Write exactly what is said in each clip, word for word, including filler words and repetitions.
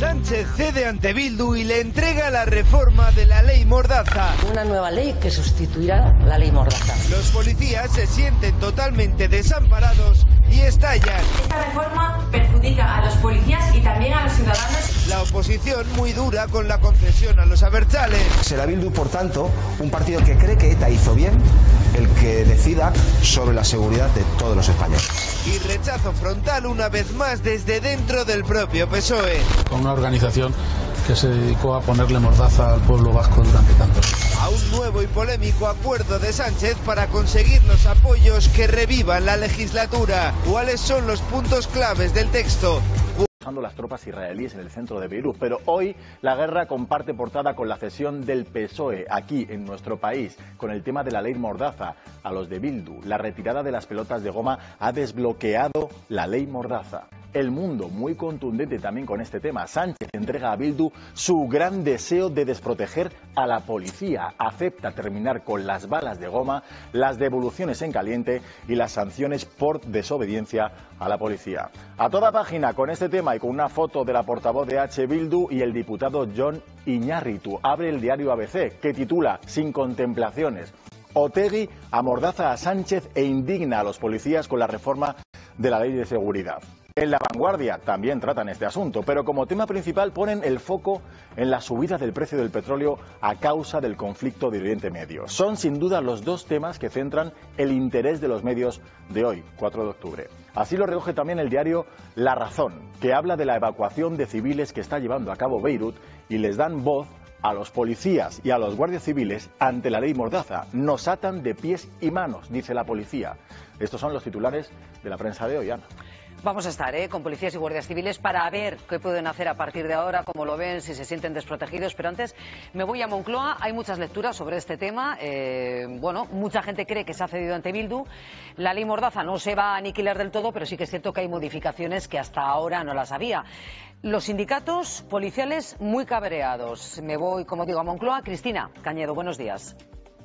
Sánchez cede ante Bildu y le entrega la reforma de la ley Mordaza. Una nueva ley que sustituirá la ley Mordaza. Los policías se sienten totalmente desamparados y estallan. Esta reforma perjudica a los policías y también a los ciudadanos. La oposición muy dura con la concesión a los abertzales. Será Bildu, por tanto, un partido que cree que ETA hizo bien el que decida sobre la seguridad de todos los españoles. Y rechazo frontal una vez más desde dentro del propio P S O E. Con una organización que se dedicó a ponerle mordaza al pueblo vasco durante tantos años. A un nuevo y polémico acuerdo de Sánchez para conseguir los apoyos que revivan la legislatura. ¿Cuáles son los puntos claves del texto? Las tropas israelíes en el centro de Beirut, pero hoy la guerra comparte portada con la cesión del P S O E aquí en nuestro país, con el tema de la ley Mordaza a los de Bildu. La retirada de las pelotas de goma ha desbloqueado la ley Mordaza. El Mundo, muy contundente también con este tema. Sánchez entrega a Bildu su gran deseo de desproteger a la policía. Acepta terminar con las balas de goma, las devoluciones en caliente y las sanciones por desobediencia a la policía. A toda página con este tema y con una foto de la portavoz de H. Bildu y el diputado Jon Iñárritu. Abre el diario A B C, que titula Sin contemplaciones. Otegi amordaza a Sánchez e indigna a los policías con la reforma de la ley de seguridad. En La Vanguardia también tratan este asunto, pero como tema principal ponen el foco en la subida del precio del petróleo a causa del conflicto de Oriente Medio. Son sin duda los dos temas que centran el interés de los medios de hoy, cuatro de octubre. Así lo recoge también el diario La Razón, que habla de la evacuación de civiles que está llevando a cabo Beirut y les dan voz a los policías y a los guardias civiles ante la ley Mordaza. Nos atan de pies y manos, dice la policía. Estos son los titulares de la prensa de hoy, Ana. Vamos a estar ¿eh? con policías y guardias civiles para ver qué pueden hacer a partir de ahora, cómo lo ven, si se sienten desprotegidos. Pero antes me voy a Moncloa. Hay muchas lecturas sobre este tema. Eh, bueno, mucha gente cree que se ha cedido ante Bildu. La ley Mordaza no se va a aniquilar del todo, pero sí que es cierto que hay modificaciones que hasta ahora no las había. Los sindicatos policiales muy cabreados. Me voy, como digo, a Moncloa. Cristina Cañedo, buenos días.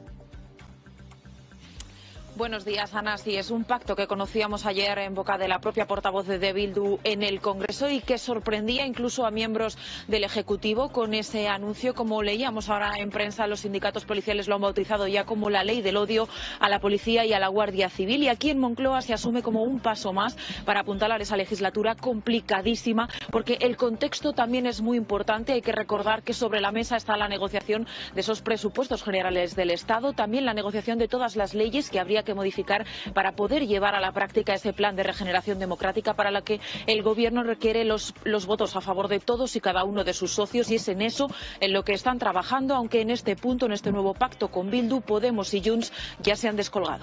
Buenos días, Ana. Sí, es un pacto que conocíamos ayer en boca de la propia portavoz de Bildu en el Congreso y que sorprendía incluso a miembros del Ejecutivo con ese anuncio. Como leíamos ahora en prensa, los sindicatos policiales lo han bautizado ya como la ley del odio a la policía y a la Guardia Civil. Y aquí en Moncloa se asume como un paso más para apuntalar esa legislatura complicadísima, porque el contexto también es muy importante. Hay que recordar que sobre la mesa está la negociación de esos presupuestos generales del Estado, también la negociación de todas las leyes que habría que modificar para poder llevar a la práctica ese plan de regeneración democrática para la que el gobierno requiere los, los votos a favor de todos y cada uno de sus socios, y es en eso en lo que están trabajando, aunque en este punto, en este nuevo pacto con Bildu, Podemos y Junts ya se han descolgado.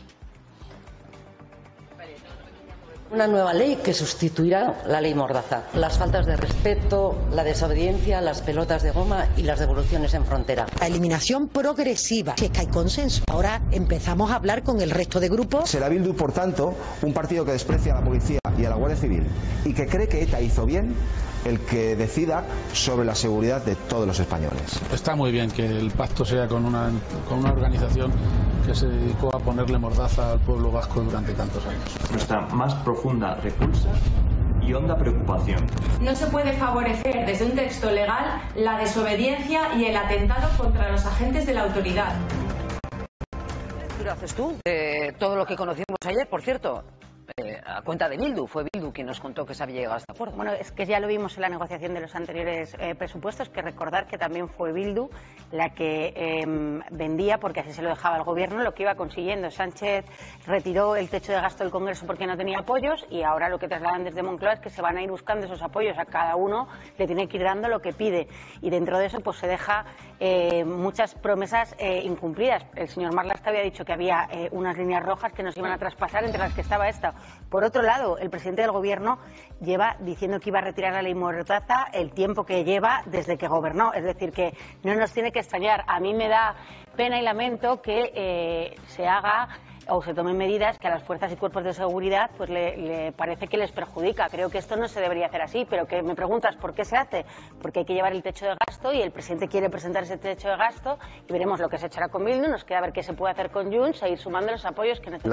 Una nueva ley que sustituirá la ley Mordaza. Las faltas de respeto, la desobediencia, las pelotas de goma y las devoluciones en frontera. La eliminación progresiva, si es que hay consenso. Ahora empezamos a hablar con el resto de grupos. Será Bildu, por tanto, un partido que desprecia a la policía y a la Guardia Civil y que cree que ETA hizo bien el que decida sobre la seguridad de todos los españoles. Está muy bien que el pacto sea con una, con una organización que se dedicó a ponerle mordaza al pueblo vasco durante tantos años. Nuestra más profunda repulsa y honda preocupación. No se puede favorecer desde un texto legal la desobediencia y el atentado contra los agentes de la autoridad. ¿Qué lo haces tú? Eh, todo lo que conocimos ayer, por cierto. Eh, a cuenta de Bildu, fue Bildu quien nos contó que se había llegado a este acuerdo. Bueno, es que ya lo vimos en la negociación de los anteriores eh, presupuestos, que recordar que también fue Bildu la que eh, vendía, porque así se lo dejaba el gobierno, lo que iba consiguiendo. Sánchez retiró el techo de gasto del Congreso porque no tenía apoyos, y ahora lo que trasladan desde Moncloa es que se van a ir buscando esos apoyos. A cada uno le tiene que ir dando lo que pide, y dentro de eso pues se deja eh, muchas promesas eh, incumplidas. El señor Marlaska había dicho que había eh, unas líneas rojas que nos iban a traspasar, entre las que estaba esta. Por otro lado, el presidente del gobierno lleva diciendo que iba a retirar la ley Mordaza el tiempo que lleva desde que gobernó. Es decir, que no nos tiene que extrañar. A mí me da pena y lamento que eh, se haga o se tomen medidas que a las fuerzas y cuerpos de seguridad pues le, le parece que les perjudica. Creo que esto no se debería hacer así, pero que me preguntas por qué se hace. Porque hay que llevar el techo de gasto y el presidente quiere presentar ese techo de gasto y veremos lo que se echará con Bildu. Nos queda ver qué se puede hacer con Junts e ir sumando los apoyos que necesita. La, la...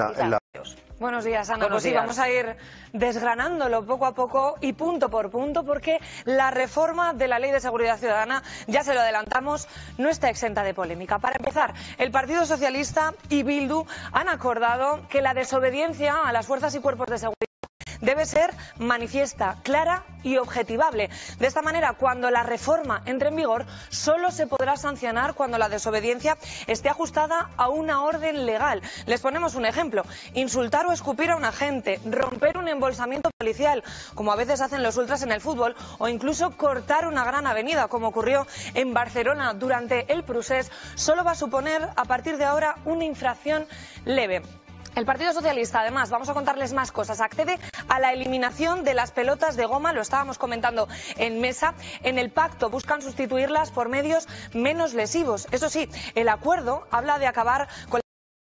Buenos días, Ana. Buenos Pues sí, días. vamos a ir desgranándolo poco a poco y punto por punto, porque la reforma de la Ley de Seguridad Ciudadana, ya se lo adelantamos, no está exenta de polémica. Para empezar, el Partido Socialista y Bildu han acordado que la desobediencia a las fuerzas y cuerpos de seguridad debe ser manifiesta, clara y objetivable. De esta manera, cuando la reforma entre en vigor, solo se podrá sancionar cuando la desobediencia esté ajustada a una orden legal. Les ponemos un ejemplo: insultar o escupir a un agente, romper un embolsamiento policial, como a veces hacen los ultras en el fútbol, o incluso cortar una gran avenida, como ocurrió en Barcelona durante el Procés, solo va a suponer a partir de ahora una infracción leve. El Partido Socialista, además, vamos a contarles más cosas, accede a la eliminación de las pelotas de goma, lo estábamos comentando en mesa. En el pacto buscan sustituirlas por medios menos lesivos. Eso sí, el acuerdo habla de acabar con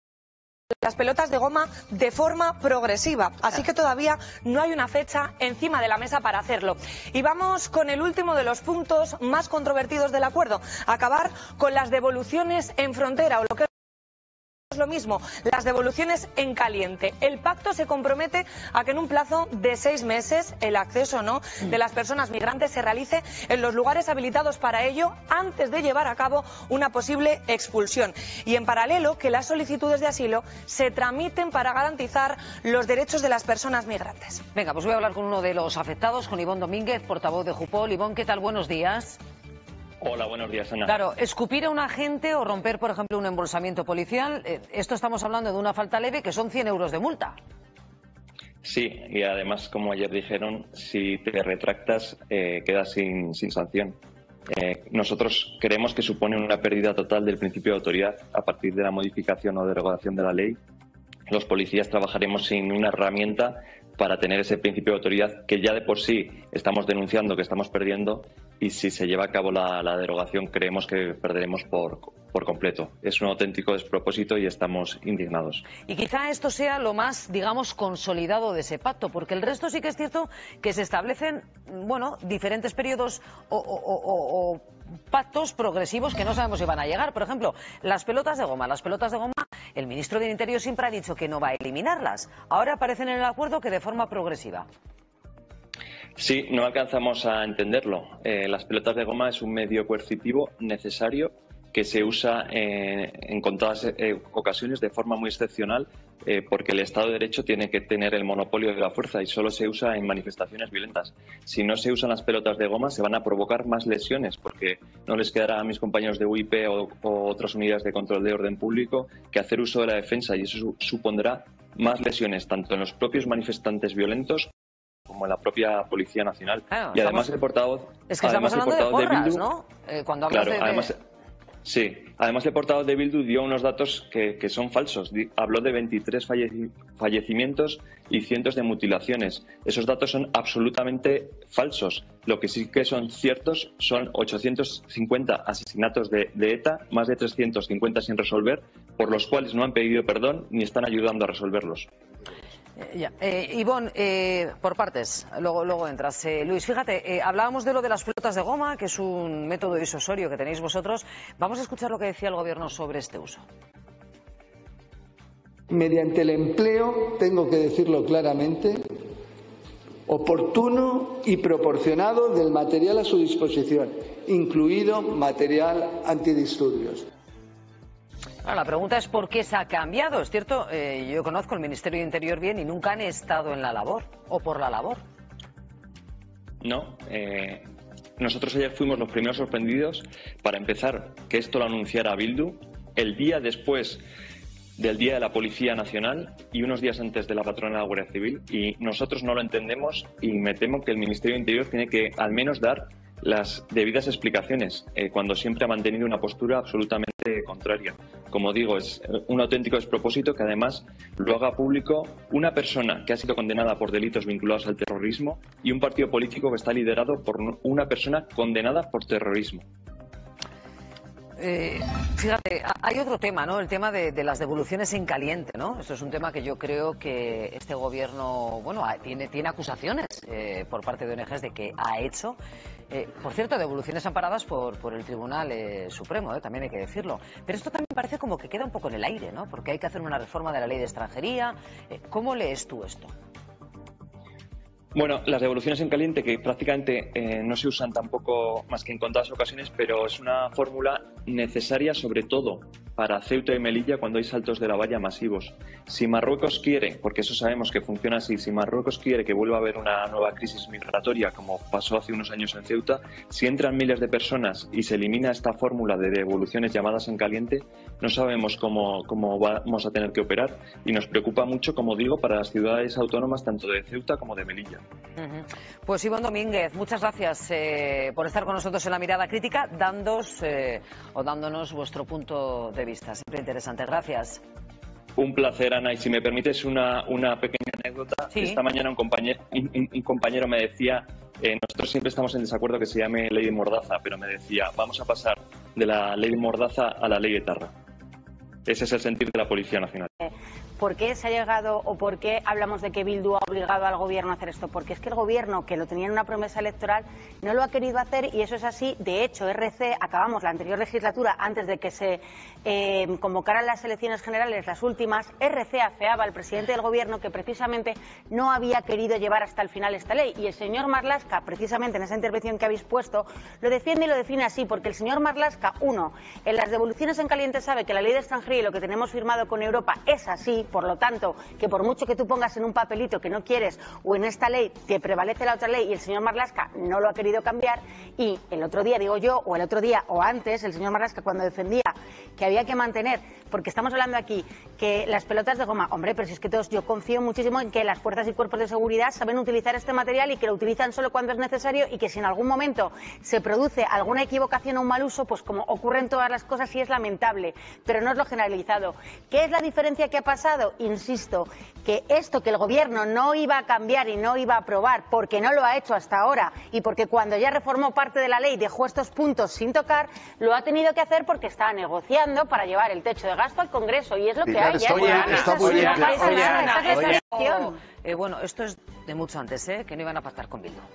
las pelotas de goma de forma progresiva, así que todavía no hay una fecha encima de la mesa para hacerlo. Y vamos con el último de los puntos más controvertidos del acuerdo: acabar con las devoluciones en frontera, o lo que es lo mismo, las devoluciones en caliente. El pacto se compromete a que en un plazo de seis meses el acceso no de las personas migrantes se realice en los lugares habilitados para ello antes de llevar a cabo una posible expulsión. Y en paralelo, que las solicitudes de asilo se tramiten para garantizar los derechos de las personas migrantes. Venga, pues voy a hablar con uno de los afectados, con Ivonne Domínguez, portavoz de Jupol. Ivonne, ¿qué tal? Buenos días. Hola, buenos días, Ana. Claro, escupir a un agente o romper, por ejemplo, un embolsamiento policial, eh, esto estamos hablando de una falta leve que son cien euros de multa. Sí, y además, como ayer dijeron, si te retractas, eh, quedas sin, sin sanción. Eh, nosotros creemos que supone una pérdida total del principio de autoridad a partir de la modificación o derogación de la ley. Los policías trabajaremos sin una herramienta para tener ese principio de autoridad que ya de por sí estamos denunciando que estamos perdiendo, y si se lleva a cabo la, la derogación creemos que perderemos por, por completo. Es un auténtico despropósito y estamos indignados. Y quizá esto sea lo más, digamos, consolidado de ese pacto, porque el resto sí que es cierto que se establecen, bueno, diferentes periodos o, o, o, o pactos progresivos que no sabemos si van a llegar. Por ejemplo, las pelotas de goma. Las pelotas de goma, el ministro del Interior siempre ha dicho que no va a eliminarlas. Ahora aparecen en el acuerdo que de forma progresiva. Sí, no alcanzamos a entenderlo. Eh, las pelotas de goma es un medio coercitivo necesario que se usa eh, en contadas eh, ocasiones de forma muy excepcional, eh, porque el Estado de Derecho tiene que tener el monopolio de la fuerza y solo se usa en manifestaciones violentas. Si no se usan las pelotas de goma, se van a provocar más lesiones, porque no les quedará a mis compañeros de U I P o, o otras unidades de control de orden público que hacer uso de la defensa, y eso su supondrá más lesiones tanto en los propios manifestantes violentos como en la propia Policía Nacional. Claro, y además estamos, el portavoz, es que estamos hablando de porras, Bildu, ¿no? Eh, cuando hablas claro, de, además, de... Sí, además el portavoz de Bildu dio unos datos que, que son falsos. Habló de veintitrés falleci fallecimientos y cientos de mutilaciones. Esos datos son absolutamente falsos. Lo que sí que son ciertos son ochocientos cincuenta asesinatos de, de ETA, más de trescientos cincuenta sin resolver, por los cuales no han pedido perdón ni están ayudando a resolverlos. Eh, ya. Eh, Ivonne, eh, por partes, luego, luego entras. Eh, Luis, fíjate, eh, hablábamos de lo de las pelotas de goma, que es un método disuasorio que tenéis vosotros. Vamos a escuchar lo que decía el Gobierno sobre este uso. Mediante el empleo, tengo que decirlo claramente, oportuno y proporcionado del material a su disposición, incluido material antidisturbios. Bueno, la pregunta es por qué se ha cambiado. Es cierto, eh, yo conozco el Ministerio de Interior bien y nunca han estado en la labor o por la labor. No, eh, nosotros ayer fuimos los primeros sorprendidos, para empezar, que esto lo anunciara Bildu el día después del Día de la Policía Nacional y unos días antes de la patrona de la Guardia Civil, y nosotros no lo entendemos y me temo que el Ministerio de Interior tiene que al menos dar las debidas explicaciones, eh, cuando siempre ha mantenido una postura absolutamente contraria. Como digo, es un auténtico despropósito que además lo haga público una persona que ha sido condenada por delitos vinculados al terrorismo y un partido político que está liderado por una persona condenada por terrorismo. Eh, fíjate, hay otro tema, ¿no? El tema de, de las devoluciones en caliente, ¿no? Esto es un tema que yo creo que este gobierno, bueno, tiene, tiene acusaciones eh, por parte de O N Ges de que ha hecho. Eh, por cierto, devoluciones amparadas por, por el Tribunal eh, Supremo, eh, también hay que decirlo. Pero esto también parece como que queda un poco en el aire, ¿no? Porque hay que hacer una reforma de la ley de extranjería. Eh, ¿Cómo lees tú esto? Bueno, las devoluciones en caliente, que prácticamente eh, no se usan tampoco más que en contadas ocasiones, pero es una fórmula necesaria sobre todo para Ceuta y Melilla cuando hay saltos de la valla masivos. Si Marruecos quiere, porque eso sabemos que funciona así, si Marruecos quiere que vuelva a haber una nueva crisis migratoria como pasó hace unos años en Ceuta, si entran miles de personas y se elimina esta fórmula de devoluciones llamadas en caliente, no sabemos cómo, cómo vamos a tener que operar y nos preocupa mucho, como digo, para las ciudades autónomas tanto de Ceuta como de Melilla. Uh-huh. Pues Ivonne Domínguez, muchas gracias eh, por estar con nosotros en La Mirada Crítica, dándos, eh, o dándonos vuestro punto de vista. Siempre interesante. Gracias. Un placer, Ana. Y si me permites una, una pequeña anécdota. Sí. Esta mañana un compañero, un, un compañero me decía, eh, nosotros siempre estamos en desacuerdo que se llame ley de Mordaza, pero me decía, vamos a pasar de la ley de Mordaza a la ley Etarra. Ese es el sentir de la Policía Nacional. ¿Por qué se ha llegado o por qué hablamos de que Bildu ha obligado al gobierno a hacer esto? Porque es que el gobierno, que lo tenía en una promesa electoral, no lo ha querido hacer y eso es así. De hecho, R C, acabamos la anterior legislatura, antes de que se eh, convocaran las elecciones generales, las últimas, R C afeaba al presidente del gobierno que precisamente no había querido llevar hasta el final esta ley. Y el señor Marlaska, precisamente en esa intervención que habéis puesto, lo defiende y lo define así, porque el señor Marlaska, uno, en las devoluciones en caliente sabe que la ley de extranjería y lo que tenemos firmado con Europa es así. Por lo tanto, que por mucho que tú pongas en un papelito que no quieres o en esta ley te prevalece la otra ley y el señor Marlaska no lo ha querido cambiar, y el otro día, digo yo, o el otro día o antes, el señor Marlaska cuando defendía que había que mantener, porque estamos hablando aquí, que las pelotas de goma, hombre, pero si es que todos, yo confío muchísimo en que las fuerzas y cuerpos de seguridad saben utilizar este material y que lo utilizan solo cuando es necesario y que si en algún momento se produce alguna equivocación o un mal uso, pues como ocurren todas las cosas, sí es lamentable, pero no es lo generalizado. ¿Qué es la diferencia que ha pasado? Insisto, que esto que el gobierno no iba a cambiar y no iba a aprobar porque no lo ha hecho hasta ahora y porque cuando ya reformó parte de la ley dejó estos puntos sin tocar, lo ha tenido que hacer porque estaba negociando para llevar el techo de gasto al Congreso y es lo que hay. Bueno, esto es de mucho antes, ¿eh? Que no iban a pactar con Bildu.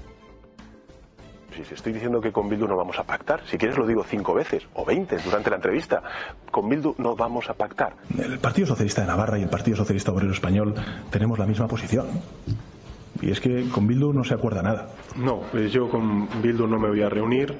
Si estoy diciendo que con Bildu no vamos a pactar, si quieres lo digo cinco veces o veinte durante la entrevista, con Bildu no vamos a pactar. El Partido Socialista de Navarra y el Partido Socialista Obrero Español tenemos la misma posición. Y es que con Bildu no se acuerda nada. No, yo con Bildu no me voy a reunir.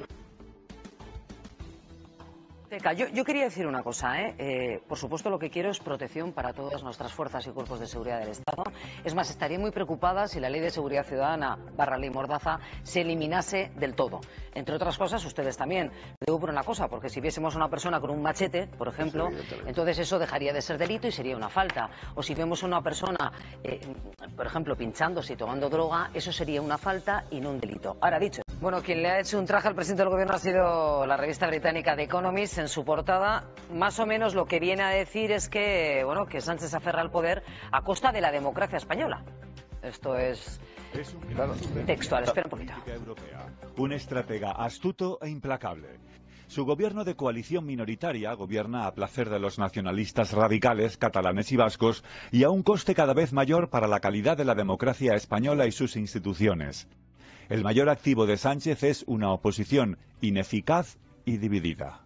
Yo, yo quería decir una cosa, ¿eh? Eh, por supuesto lo que quiero es protección para todas nuestras fuerzas y cuerpos de seguridad del Estado. Es más, estaría muy preocupada si la Ley de Seguridad Ciudadana barra Ley Mordaza se eliminase del todo. Entre otras cosas, ustedes también. Debo por una cosa, porque si viésemos a una persona con un machete, por ejemplo, sí, entonces eso dejaría de ser delito y sería una falta. O si vemos a una persona, eh, por ejemplo, pinchándose y tomando droga, eso sería una falta y no un delito. Ahora dicho. Bueno, quien le ha hecho un traje al presidente del gobierno ha sido la revista británica The Economist. En su portada, más o menos lo que viene a decir es que, bueno, que Sánchez se aferra al poder a costa de la democracia española. Esto es textual. Espera un poquito. Un estratega astuto e implacable. Su gobierno de coalición minoritaria gobierna a placer de los nacionalistas radicales, catalanes y vascos, y a un coste cada vez mayor para la calidad de la democracia española y sus instituciones. El mayor activo de Sánchez es una oposición ineficaz y dividida.